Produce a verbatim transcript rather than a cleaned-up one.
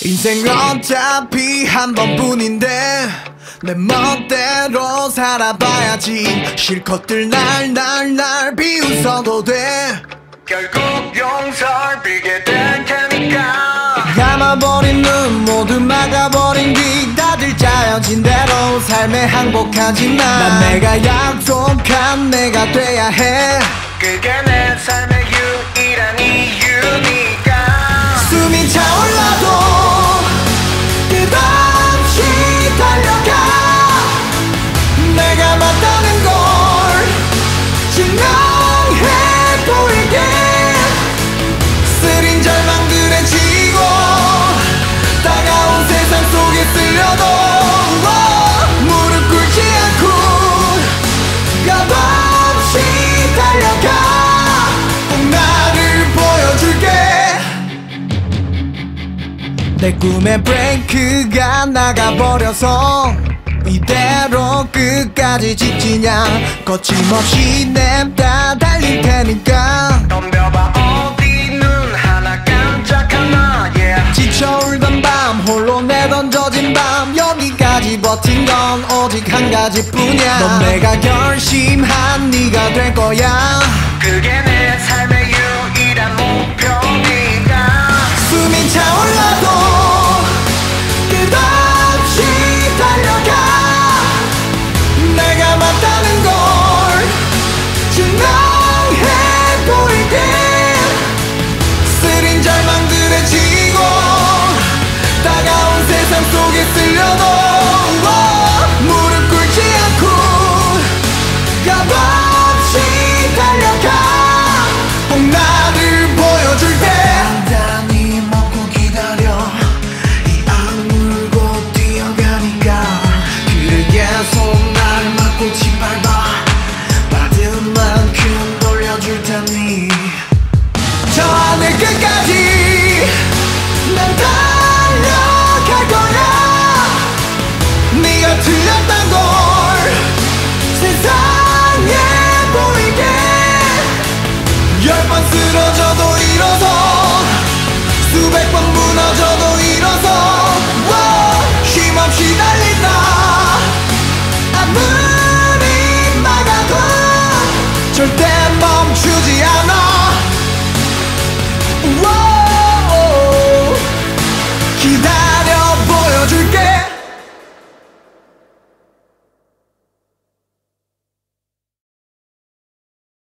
인생 어차피 한 번뿐인데 내 멋대로 살아봐야지. 실컷들 날 날 날 비웃어도 돼. 결국 용서를 빌게 될 테니까. 감아버린 눈 모두 막아버린 귀 다들 짜여진 대로 삶에 항복하지만 난 내가 약속한 내가 돼야 해. 그게 내 삶의 유일한 이유니까. 숨이 차올라도 끝없이 달려가. 내가 맞다는 걸 증명해 보이게. 쓰린 절망들에 지고 다가온 세상 속에 쓸려도 무릎 꿇지 않고 끝없이 달려가. 꼭 나를 보여줄게. 내 꿈의 브레이크가 나가버려서 이대로 끝까지 직지냐. 거침없이 냅다 달릴 테니까. 덤벼봐 어디 눈 하나 깜짝하나. yeah. 지쳐 울던 밤 홀로 내던져진 밤 여기까지 버틴 건 오직 한 가지뿐이야. 넌 내가 결심한 네가 될 거야. 그게 내